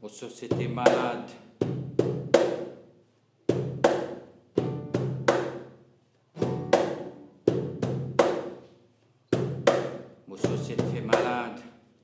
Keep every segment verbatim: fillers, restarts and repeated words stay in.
Aux sociétés malades. Aux sociétés malades.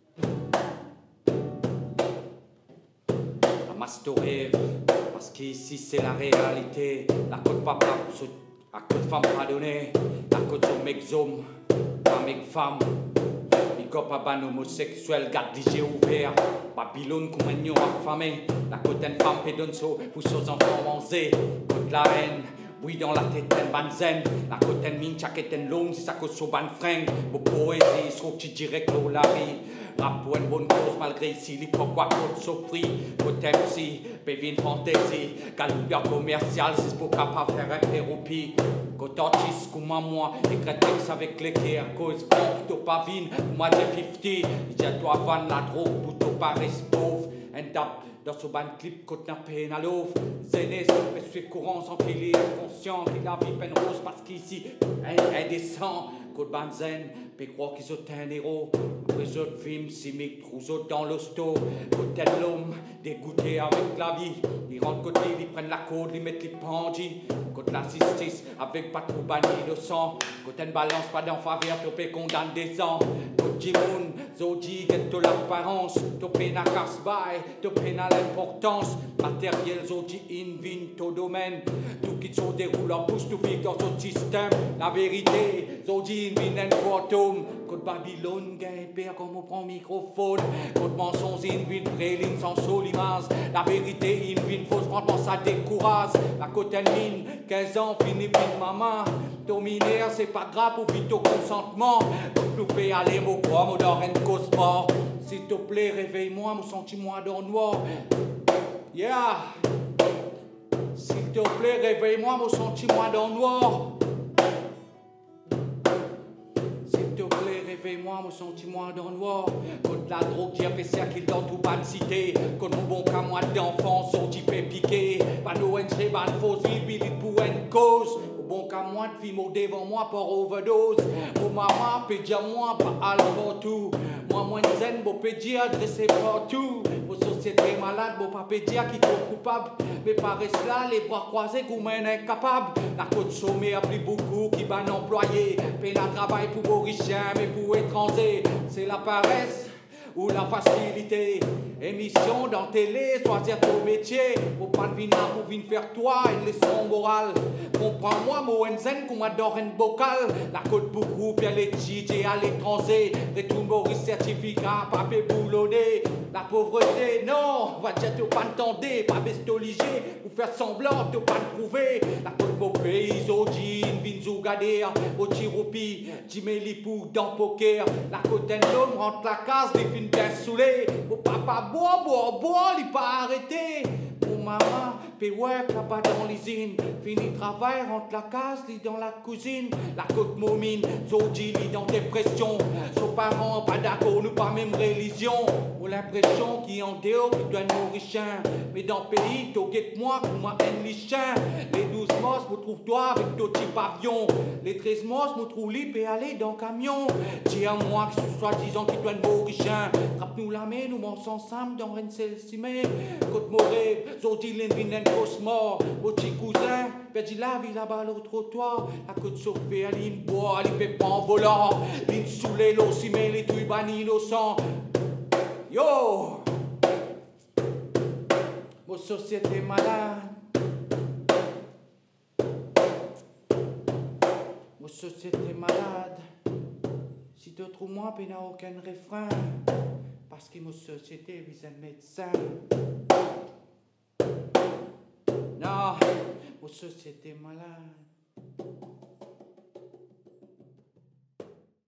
La mastorève, parce qu'ici c'est la réalité. La côte papa, la côte femme pas donnée. La côte sur mexome, femme et femme. Big up ban homosexuel, garde l'I G ouvert. Babylone, compagnon affamé. La côte en femme pédonso, pousse aux enfants manzés. Côte la reine, oui dans la tête en banzen. La côte en mine, chaque en long, si ça cause sur ban fringue. Vos poésies, sont qui direct l'eau la vie. Rap pour une bonne cause, malgré ici, l'hypocrite côte sopri. Côte M C, pévine fantaisie. Galopia commercial, c'est pour capable faire un thérapie. Côte artiste comme moi, écrit texte avec l'équerre, cause bon, plutôt pas vine, moi j'ai cinquante, j'ai à toi van la drogue, plutôt pas reste pauvre, un tap dans ce ban clip, côte n'a peine à l'ouvre, zénès, je suis courant sans qu'il est inconscient, qu'il a vie peine rose parce qu'ici, indécent, côte ban zen, mais croire qu'ils ont un héros, après autres films, simiques, trousseaux dans l'hosto, côte l'homme, dégoûté avec la vie, ils rentrent côté, ils prennent la côte, ils mettent les pandis, côte la justice, avec pas trop banni innocent. Côté une balance, pas d'enfant vert, topé condamne des ans. Côté Jimoun, Zodi, get de l'apparence. Topé na casse-bail, topé na l'importance. Matériel, Zodi, in, vin, tout domaine. Tout qui se déroule en bouche, tout vit dans ce système. La vérité, Zodi, in, vin, en quantum. Côte Babylone, gain, père, comme on prend microphone. Côte mensonge, in, vin, préline, sans solimance. La vérité, in, vin, fausse, franchement, ça décourage. La côte en mine, quinze ans, fini, fini, maman. Dominaire, c'est pas grave pour vite au consentement. Donc nous fait aller, mon quoi, mon d'or en cause mort. S'il te plaît, réveille-moi, mon sentiment dans le noir. Yeah. S'il te plaît, réveille-moi, mon sentiment dans le noir. S'il te plaît, réveille-moi, mon sentiment dans le noir. Contre la drogue, qui a fait ça qu'il dans tout ban cité. Contre mon bon cas, moi d'enfants, sont type piqué. Pas d'O N G, ban fausse vie, billet pour une cause. Bon qu'à moi de vie, mon devant moi par overdose. Mon maman peut dire moi pas pour tout. Moi moins zen, bon peut dire adressé partout. Vos sociétés malades, bon pas peut dire qui sont coupables. Mais par là, les bras croisés, vous m'en incapable. La côte sommet a pris beaucoup qui ban employé. Peine à travail pour vos riches, mais pour étrangers. C'est la paresse ou la facilité. Émission dans télé, choisir ton métier. Faut pas de vina pour venir faire toi une leçon morale. Comprends-moi, mon Zen, qu'on m'adore une bocal. La côte beaucoup, bien les D J à l'étranger. Retourne Maurice certificat, papier boulonné. La pauvreté, non, va dire t'as pas entendé, pas bestoliger, pour faire semblant, t'as pas prouver. La côte mon pays, Zodi, Vinzou Gader, Ochiropi, Jimeli pour dans poker. La côte un homme rentre la case, les films bien saoulés. Mon papa boit, boit, boit, il pas arrêté. Mon maman, paie work là-bas dans l'usine. Fini travail, rentre la case, lit dans la cuisine. La côte momine, Zodi, lit dans dépression. Son parents, pas d'accord, nous pas même religion. Ou l'impression qui en dehors, qui doit nourrir chien. Mais dans le pays, t'au guette moi, comme moi, un lichin. Les douze mosses, me trouve toi avec ton petit pavillon. Les treize mosses, me trouve libre et aller dans le camion. Dis à moi que ce soit disant qui doit nourrir chien. Trappe-nous la main, nous monsons ensemble dans une seule cimée. Côte morée, Zodi, l'envinen, cosmore. Mon petit cousin, perdu la vie là-bas, le trottoir. La côte sauvé, elle y boit, elle y fait pas en volant. L'île sous les lots, si met les tuibes innocents. Yo! Vos sociétés malades. Vos sociétés malades. Si tu trouves moi, il n'y a aucun refrain. Parce que vos sociétés visent un médecin. Non, vos sociétés malades.